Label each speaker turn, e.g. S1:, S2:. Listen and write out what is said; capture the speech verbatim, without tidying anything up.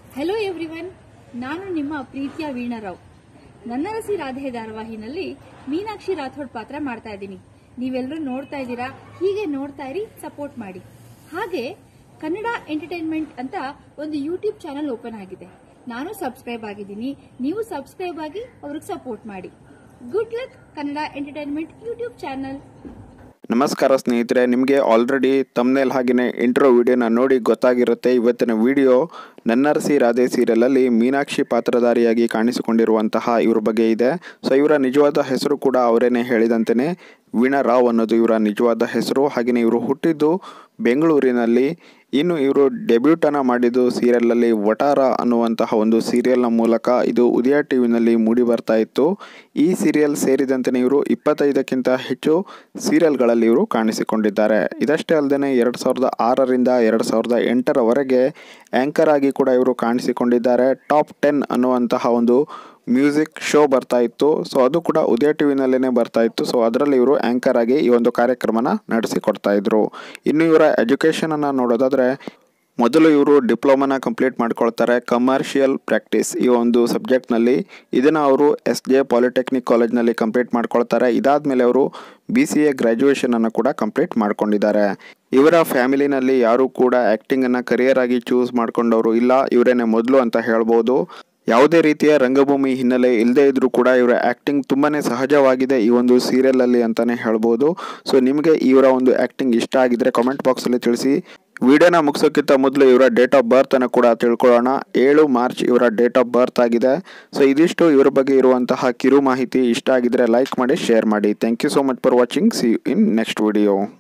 S1: Hello everyone, ನಾನು ನಿಮ್ಮ ಪ್ರೀತಿಯ ವೀಣಾರಾವ್. ನನ್ನರಸಿ ರಾಧೆ ಧಾರಾವಾಹಿನಲ್ಲಿ ಮೀನಾಕ್ಷಿ ರಾಥೋಡ್ ಪಾತ್ರ ಮಾಡ್ತಾ ಇದ್ದೀನಿ. ನೀವೆಲ್ಲರೂ ನೋಡ್ತಾ ಇದ್ದೀರಾ, ಹೀಗೆ ನೋಡ್ತಾ ಇರಿ, ಸಪೋರ್ಟ್ ಮಾಡಿ. ಹಾಗೆ ಕನ್ನಡ ಎಂಟರ್ಟೈನ್ಮೆಂಟ್ ಅಂತ ಒಂದು ಯೂಟ್ಯೂಬ್ ಚಾನಲ್ ಓಪನ್ ಆಗಿದೆ. ನಾನು ಸಬ್ಸ್ಕ್ರೈಬ್ ಆಗಿದ್ದೀನಿ, ನೀವು ಸಬ್ಸ್ಕ್ರೈಬ್ ಆಗಿ ಅವ್ರಿಗೆ ಸಪೋರ್ಟ್ ಮಾಡಿ. Good luck Kannada entertainment YouTube channel.
S2: ನಮಸ್ಕಾರ ಸ್ನೇಹಿತರೆ, ನಿಮಗೆ ಆಲ್ರೆಡಿ ತಮ್ನೇಲ್ ಹಾಗೆಯೇ ಇಂಟ್ರೋ ವಿಡಿಯೋನ ನೋಡಿ ಗೊತ್ತಾಗಿರುತ್ತೆ. ಇವತ್ತಿನ ವಿಡಿಯೋ ನನ್ನರಸಿ ರಾಧೆ ಸೀರಿಯಲಲ್ಲಿ ಮೀನಾಕ್ಷಿ ಪಾತ್ರಧಾರಿಯಾಗಿ ಕಾಣಿಸಿಕೊಂಡಿರುವಂತಹ ಇವ್ರ ಬಗ್ಗೆ ಇದೆ. ಸೊ ಇವರ ನಿಜವಾದ ಹೆಸರು ಕೂಡ ಅವರೇನೆ ಹೇಳಿದಂತೆಯೇ ವೀಣಾ ರಾವ್ ಅನ್ನೋದು ಇವರ ನಿಜವಾದ ಹೆಸರು. ಹಾಗೆಯೇ ಇವರು ಹುಟ್ಟಿದ್ದು ಬೆಂಗಳೂರಿನಲ್ಲಿ. ಇನ್ನು ಇವರು ಡೆಬ್ಯೂಟನ್ನು ಮಾಡಿದ್ದು ಸೀರಿಯಲಲ್ಲಿ ವಟಾರ ಅನ್ನುವಂತಹ ಒಂದು ಸೀರಿಯಲ್ನ ಮೂಲಕ. ಇದು ಉದಯ ಟಿ ವಿನಲ್ಲಿ ಮೂಡಿ ಬರ್ತಾ ಇತ್ತು. ಈ ಸೀರಿಯಲ್ ಸೇರಿದಂತೆ ಇವರು ಇಪ್ಪತ್ತೈದಕ್ಕಿಂತ ಹೆಚ್ಚು ಸೀರಿಯಲ್ಗಳಲ್ಲಿ ಇವರು ಕಾಣಿಸಿಕೊಂಡಿದ್ದಾರೆ. ಇದಷ್ಟೇ ಅಲ್ಲದೆ ಎರಡು ಸಾವಿರದ ಆರರಿಂದ ಎರಡು ಸಾವಿರದ ಎಂಟರವರೆಗೆ ಆ್ಯಂಕರ್ ಆಗಿ ಕೂಡ ಇವರು ಕಾಣಿಸಿಕೊಂಡಿದ್ದಾರೆ. ಟಾಪ್ ಟೆನ್ ಅನ್ನುವಂತಹ ಒಂದು ಮ್ಯೂಸಿಕ್ ಶೋ ಬರ್ತಾ ಇತ್ತು. ಸೊ ಅದು ಕೂಡ ಉದಯ ಟಿ ವಿನಲ್ಲೇ ಬರ್ತಾ ಇತ್ತು. ಸೊ ಅದರಲ್ಲಿ ಇವರು ಆ್ಯಂಕರ್ ಆಗಿ ಈ ಒಂದು ಕಾರ್ಯಕ್ರಮನ ನಡೆಸಿಕೊಡ್ತಾ ಇದ್ರು. ಇನ್ನು ಇವರ ಎಜುಕೇಷನನ್ನು ನೋಡೋದಾದರೆ, ಮೊದಲು ಇವರು ಡಿಪ್ಲೊಮಾನ ಕಂಪ್ಲೀಟ್ ಮಾಡ್ಕೊಳ್ತಾರೆ ಕಮರ್ಷಿಯಲ್ ಪ್ರಾಕ್ಟೀಸ್ ಈ ಒಂದು ಸಬ್ಜೆಕ್ಟ್ನಲ್ಲಿ. ಇದನ್ನು ಅವರು ಎಸ್ ಜೆ ಪಾಲಿಟೆಕ್ನಿಕ್ ಕಾಲೇಜ್ನಲ್ಲಿ ಕಂಪ್ಲೀಟ್ ಮಾಡ್ಕೊಳ್ತಾರೆ. ಇದಾದಮೇಲೆ ಅವರು ಬಿ ಸಿ ಎ ಗ್ರ್ಯಾಜುಯೇಷನನ್ನು ಕೂಡ ಕಂಪ್ಲೀಟ್ ಮಾಡ್ಕೊಂಡಿದ್ದಾರೆ. ಇವರ ಫ್ಯಾಮಿಲಿನಲ್ಲಿ ಯಾರೂ ಕೂಡ ಆ್ಯಕ್ಟಿಂಗನ್ನು ಕರಿಯರ್ ಆಗಿ ಚೂಸ್ ಮಾಡ್ಕೊಂಡವರು ಇಲ್ಲ, ಇವರೇನೆ ಮೊದಲು ಅಂತ ಹೇಳ್ಬೋದು. ಯಾವುದೇ ರೀತಿಯ ರಂಗಭೂಮಿ ಹಿನ್ನೆಲೆ ಇಲ್ಲದೇ ಇದ್ರೂ ಕೂಡ ಇವರ ಆ್ಯಕ್ಟಿಂಗ್ ತುಂಬಾ ಸಹಜವಾಗಿದೆ ಈ ಒಂದು ಸೀರಿಯಲಲ್ಲಿ ಅಂತಲೇ ಹೇಳ್ಬೋದು. ಸೊ ನಿಮಗೆ ಇವರ ಒಂದು ಆ್ಯಕ್ಟಿಂಗ್ ಇಷ್ಟ ಆಗಿದ್ರೆ ಕಾಮೆಂಟ್ ಬಾಕ್ಸಲ್ಲಿ ತಿಳಿಸಿ. ವಿಡಿಯೋನ ಮುಗಿಸೋಕ್ಕಿಂತ ಮೊದಲು ಇವರ ಡೇಟ್ ಆಫ್ ಬರ್ತನ್ನು ಕೂಡ ತಿಳ್ಕೊಳ್ಳೋಣ. ಏಳು ಮಾರ್ಚ್ ಇವರ ಡೇಟ್ ಆಫ್ ಬರ್ತ್ ಆಗಿದೆ. ಸೊ ಇದಿಷ್ಟು ಇವರ ಬಗ್ಗೆ ಇರುವಂತಹ ಕಿರು ಮಾಹಿತಿ. ಇಷ್ಟ ಆಗಿದ್ರೆ ಲೈಕ್ ಮಾಡಿ, ಶೇರ್ ಮಾಡಿ. Thank you so much for watching. See you in next video.